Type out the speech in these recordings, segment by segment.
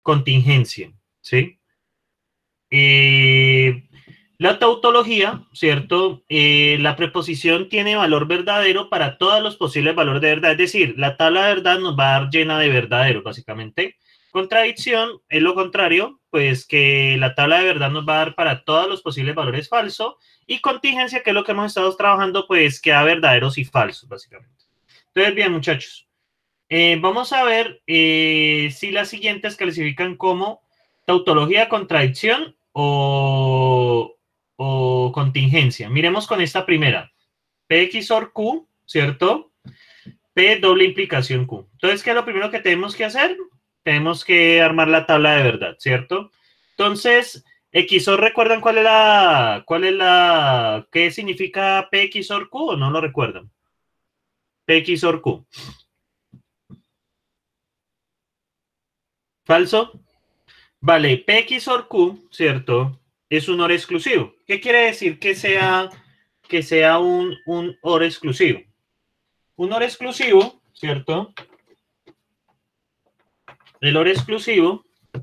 contingencia, ¿sí? La tautología, ¿cierto? La preposición tiene valor verdadero para todos los posibles valores de verdad. Es decir, la tabla de verdad nos va a dar llena de verdadero, básicamente. Contradicción es lo contrario, pues que la tabla de verdad nos va a dar para todos los posibles valores falso. Y contingencia, que es lo que hemos estado trabajando, pues que da verdaderos y falsos, básicamente. Entonces, bien, muchachos. Vamos a ver si las siguientes clasifican como tautología, contradicción o contingencia. Miremos con esta primera. P XOR Q, ¿cierto? P doble implicación Q. Entonces, ¿qué es lo primero que tenemos que hacer? Tenemos que armar la tabla de verdad, ¿cierto? Entonces, XOR, ¿recuerdan qué significa P XOR Q o no lo recuerdan? P XOR Q. ¿Falso? Vale, P XOR Q, ¿cierto? Es un OR exclusivo. ¿Qué quiere decir que sea un OR exclusivo? Un OR exclusivo, ¿cierto? El OR exclusivo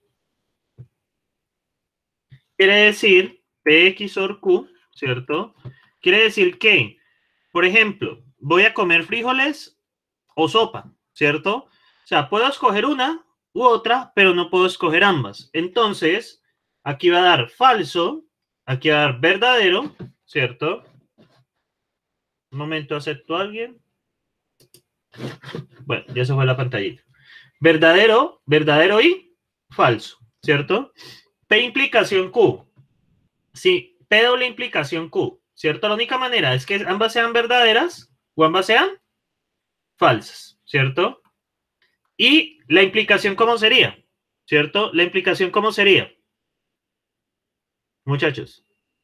quiere decir P XOR Q, ¿cierto? Quiere decir que, por ejemplo, voy a comer frijoles o sopa, ¿cierto? O sea, puedo escoger una u otra, pero no puedo escoger ambas. Entonces, aquí va a dar falso, aquí va a dar verdadero, ¿cierto? Un momento, acepto a alguien. Bueno, ya se fue la pantallita. Verdadero, verdadero y falso, ¿cierto? P implicación Q. Sí, P doble implicación Q, ¿cierto? La única manera es que ambas sean verdaderas o ambas sean falsas, ¿cierto? Y la implicación, ¿cómo sería? ¿Cierto? La implicación, ¿cómo sería? Muchachos.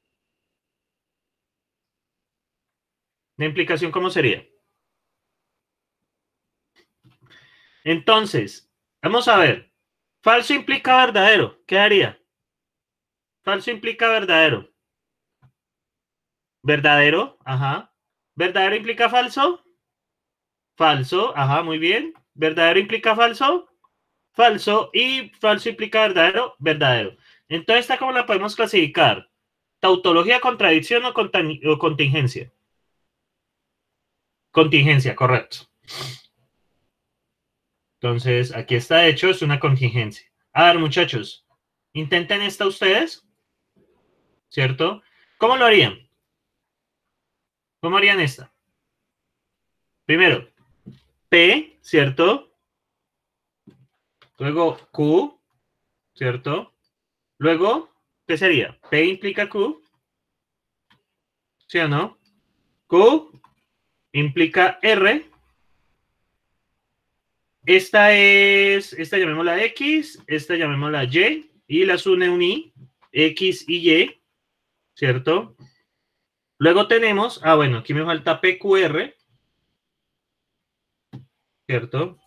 La implicación, ¿cómo sería? Entonces, vamos a ver. Falso implica verdadero. ¿Qué haría? Falso implica verdadero. Verdadero, ajá. ¿Verdadero implica falso? Falso, ajá, muy bien. ¿Verdadero implica falso? Falso. Y falso implica verdadero, verdadero. Entonces, ¿esta cómo la podemos clasificar? ¿Tautología, contradicción o contingencia? Contingencia, correcto. Entonces, aquí está hecho, es una contingencia. A ver, muchachos, intenten esta ustedes, ¿cierto? ¿Cómo lo harían? ¿Cómo harían esta? Primero, P, ¿cierto? Luego Q, ¿cierto? Luego, ¿qué sería? P implica Q, ¿sí o no? Q implica R. Esta llamémosla X, esta llamémosla Y, y las une un I, X y Y, ¿cierto? Luego tenemos, bueno, aquí me falta PQR, ¿cierto?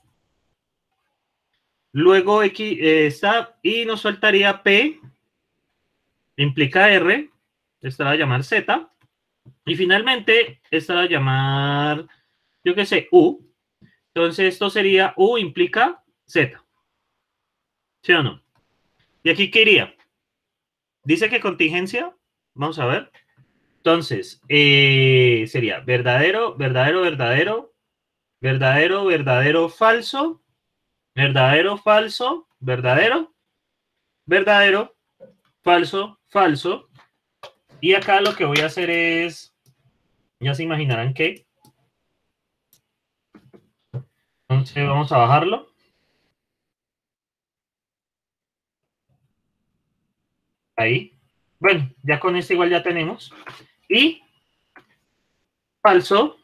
Luego X está, y nos faltaría P, implica R, esta la va a llamar Z, y finalmente esta la va a llamar, yo qué sé, U. Entonces esto sería U implica Z, ¿sí o no? ¿Y aquí qué iría? Dice que contingencia, vamos a ver. Entonces, sería verdadero, verdadero, verdadero, verdadero, verdadero, falso, verdadero, falso, verdadero, verdadero, falso, falso. Y acá lo que voy a hacer es, ya se imaginarán que, entonces vamos a bajarlo. Ahí. Bueno, ya con este igual ya tenemos. Y falso,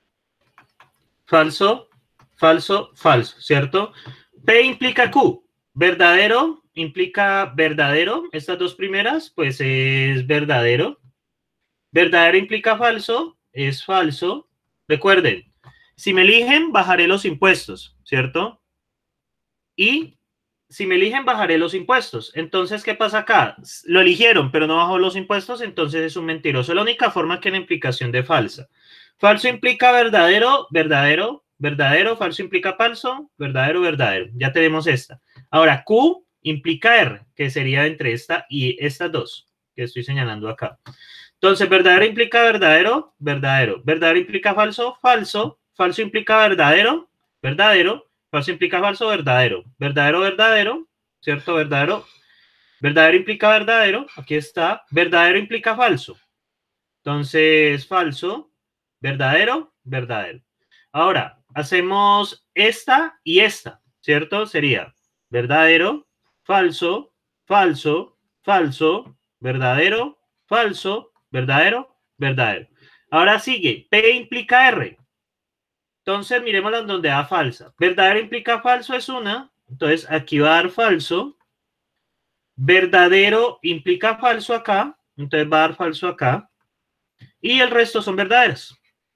falso, falso, falso, ¿cierto? P implica Q. Verdadero implica verdadero. Estas dos primeras, pues es verdadero. Verdadero implica falso, es falso. Recuerden, si me eligen, bajaré los impuestos, ¿cierto? Y si me eligen, bajaré los impuestos. Entonces, ¿qué pasa acá? Lo eligieron, pero no bajó los impuestos, entonces es un mentiroso. Es la única forma que en implicación de falsa. Falso implica verdadero, verdadero, verdadero. Falso implica falso, verdadero, verdadero. Ya tenemos esta. Ahora, Q implica R, que sería entre esta y estas dos que estoy señalando acá. Entonces, verdadero implica verdadero, verdadero. Verdadero implica falso, falso. Falso implica verdadero, verdadero. Falso implica falso, verdadero. Verdadero, verdadero, ¿cierto? Verdadero. Verdadero implica verdadero. Aquí está. Verdadero implica falso. Entonces, falso, verdadero, verdadero. Ahora, hacemos esta y esta, ¿cierto? Sería verdadero, falso, falso, falso, verdadero, falso, verdadero, verdadero. Ahora sigue, P implica R. Entonces, miremosla en donde da falsa. Verdadero implica falso es una. Entonces, aquí va a dar falso. Verdadero implica falso acá. Entonces, va a dar falso acá. Y el resto son verdaderas.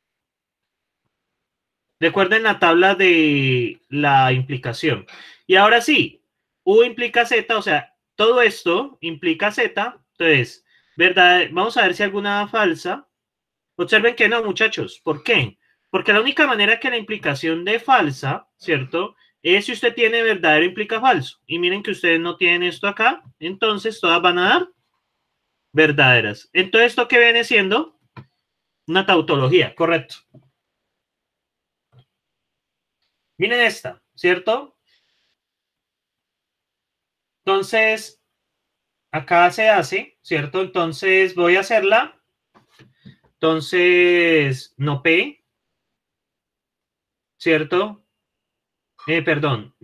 Recuerden la tabla de la implicación. Y ahora sí, U implica Z, o sea, todo esto implica Z. Entonces, verdad, vamos a ver si alguna falsa. Observen que no, muchachos. ¿Por qué? Porque la única manera que la implicación de falsa, ¿cierto? Es si usted tiene verdadero implica falso. Y miren que ustedes no tienen esto acá. Entonces, todas van a dar verdaderas. Entonces, ¿esto qué viene siendo? Una tautología, correcto. Miren esta, ¿cierto? Entonces, acá se hace, ¿cierto? Entonces, voy a hacerla. Entonces, no P, ¿cierto? Perdón,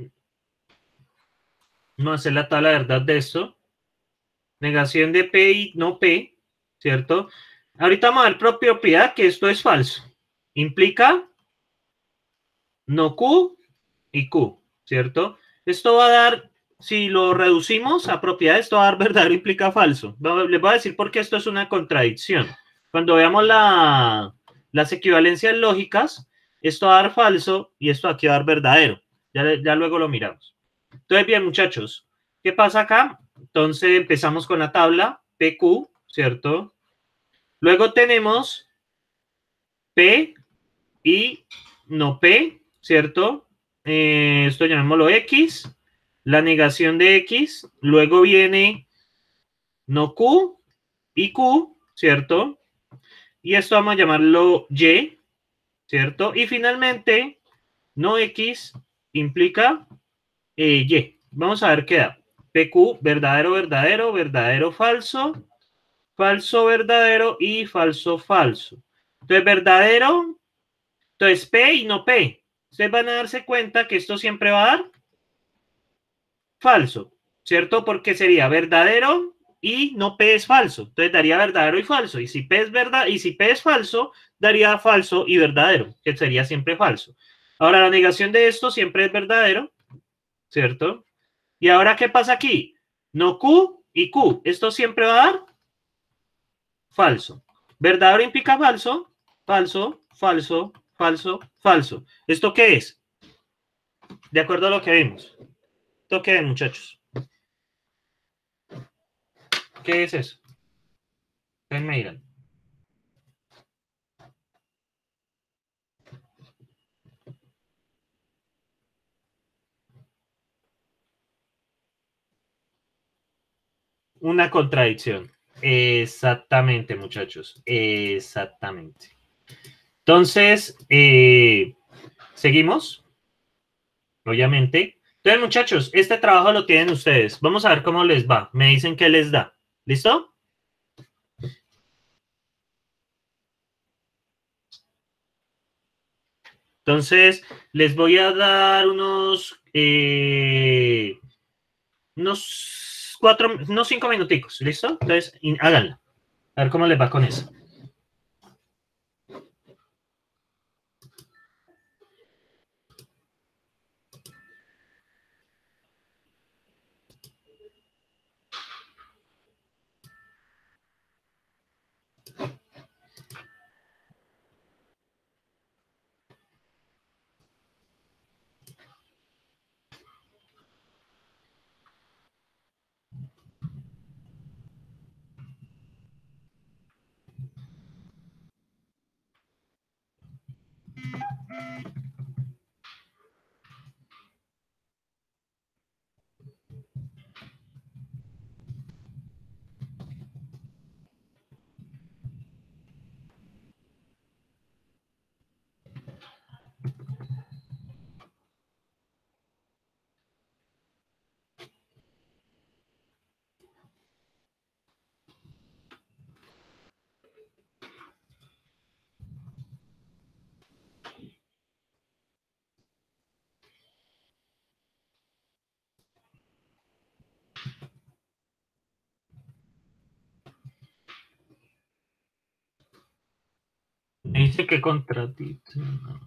no hacer la tabla de verdad de esto. Negación de P y no P, ¿cierto? Ahorita vamos a ver propiedad que esto es falso. Implica no Q y Q, ¿cierto? Esto va a dar, si lo reducimos a propiedad, esto va a dar verdadero implica falso. Les voy a decir por qué esto es una contradicción. Cuando veamos las equivalencias lógicas, esto va a dar falso y esto aquí va a dar verdadero. Ya luego lo miramos. Entonces, bien, muchachos, ¿qué pasa acá? Entonces empezamos con la tabla PQ, ¿cierto? Luego tenemos P y no P, ¿cierto? Esto llamémoslo X, la negación de X, luego viene no Q y Q, ¿cierto? Y esto vamos a llamarlo Y, ¿cierto? Y finalmente, no X implica Y. Vamos a ver qué da. PQ, verdadero, verdadero, verdadero, falso, falso, verdadero y falso, falso. Entonces, verdadero, entonces P y no P. Ustedes van a darse cuenta que esto siempre va a dar falso, ¿cierto? Porque sería verdadero y no P es falso. Entonces daría verdadero y falso. Y si P es verdad y si P es falso, daría falso y verdadero, que sería siempre falso. Ahora, la negación de esto siempre es verdadero, ¿cierto? Y ahora, ¿qué pasa aquí? No Q y Q. Esto siempre va a dar falso. Verdadero implica falso, falso, falso, falso, falso. ¿Esto qué es? De acuerdo a lo que vimos. ¿Esto qué es, muchachos? ¿Qué es eso? Ustedes me dirán. Una contradicción. Exactamente, muchachos. Exactamente. Entonces, seguimos, obviamente. Entonces, muchachos, este trabajo lo tienen ustedes. Vamos a ver cómo les va. Me dicen qué les da. ¿Listo? Entonces, les voy a dar unos 5 minuticos. ¿Listo? Entonces, háganlo. A ver cómo les va con eso. qué contratito. No.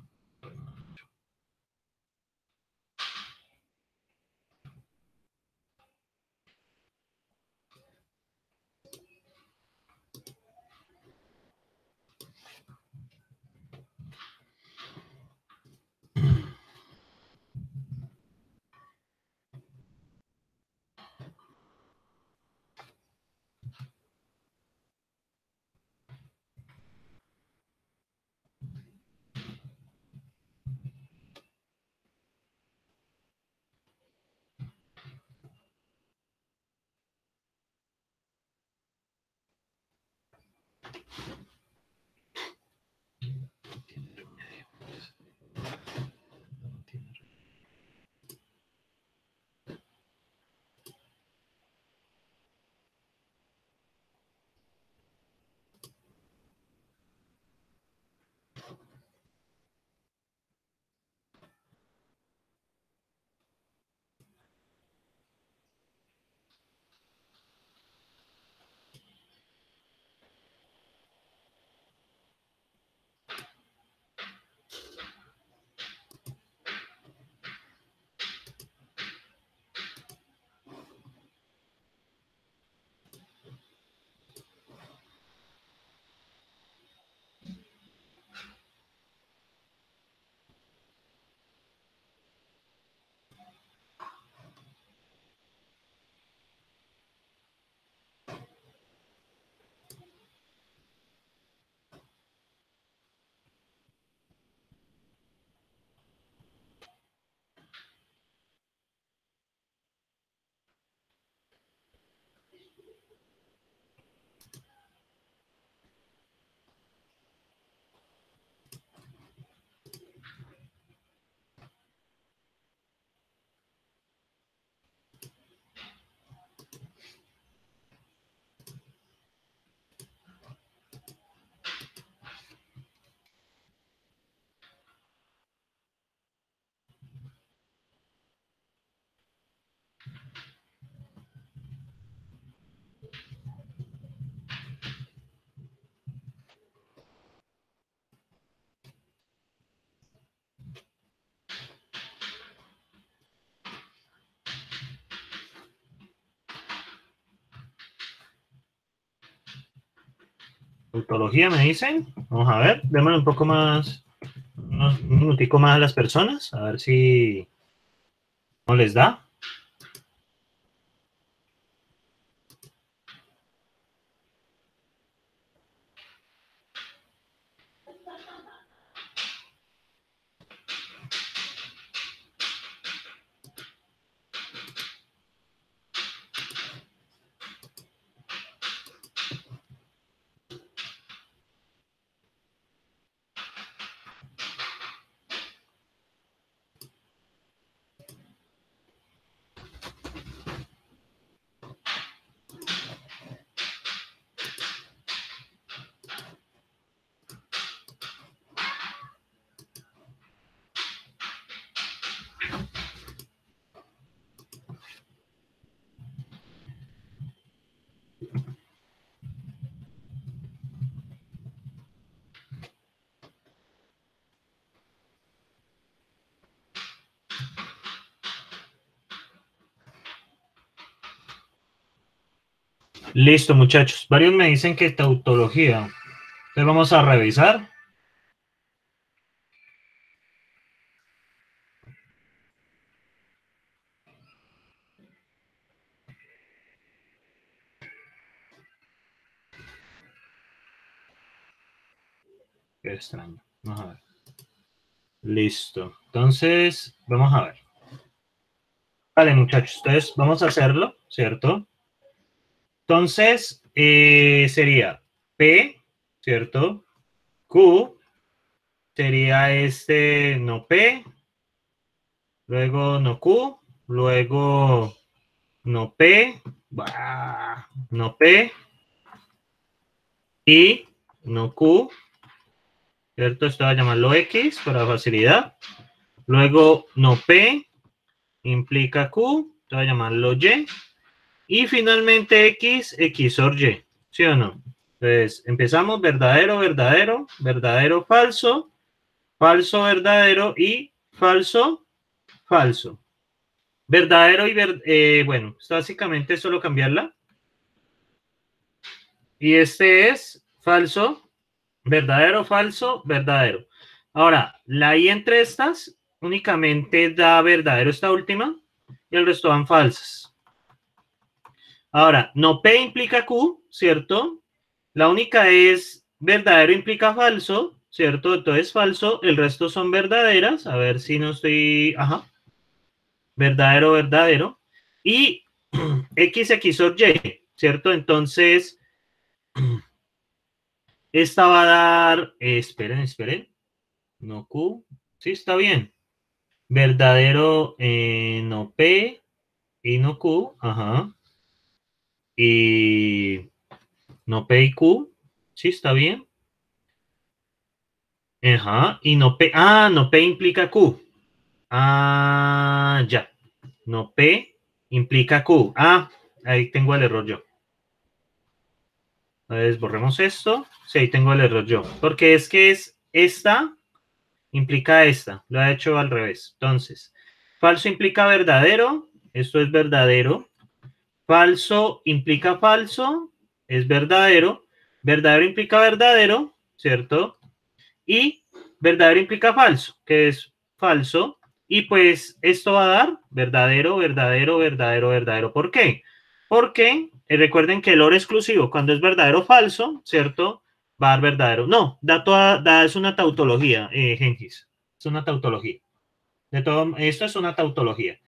Tautología me dicen. Vamos a ver, démosle un poco más, un minutico más a las personas, a ver si no les da. Listo, muchachos. Varios me dicen que tautología. Entonces vamos a revisar. Qué extraño. Vamos a ver. Listo. Entonces, vamos a ver. Vale, muchachos. Entonces, vamos a hacerlo, ¿cierto? Entonces, sería P, ¿cierto? Q sería no P, luego no Q, luego no P, no P, y no Q, ¿cierto? Esto va a llamarlo X para facilidad. Luego no P implica Q, esto va a llamarlo Y. Y finalmente X, XOR Y, ¿sí o no? Entonces, empezamos verdadero, verdadero, verdadero, falso, falso, verdadero y falso, falso. Verdadero y bueno, esto básicamente es solo cambiarla. Y este es falso, verdadero, falso, verdadero. Ahora, la I entre estas únicamente da verdadero esta última y el resto dan falsas. Ahora, no P implica Q, ¿cierto? La única es verdadero implica falso, ¿cierto? Entonces falso, el resto son verdaderas. A ver si no estoy... Ajá. Verdadero, verdadero. Y X, X o Y, ¿cierto? Entonces, esta va a dar... esperen, esperen. No Q. Sí, está bien. Verdadero, no P y no Q. Ajá. Y no P y Q. Sí, está bien. Ajá. Y no P. Ah, no P implica Q. Ah, ya. No P implica Q. Ah, ahí tengo el error yo. Entonces, borremos esto. Sí, ahí tengo el error yo. Porque es que es esta implica esta. Lo he hecho al revés. Entonces, falso implica verdadero. Esto es verdadero. Falso implica falso. Es verdadero. Verdadero implica verdadero. ¿Cierto? Y verdadero implica falso, que es falso. Y pues esto va a dar verdadero, verdadero, verdadero, verdadero. ¿Por qué? Porque recuerden que el OR exclusivo, cuando es verdadero o falso, ¿cierto? Va a dar verdadero. No, es una tautología, Gengis. Es una tautología. Esto es una tautología.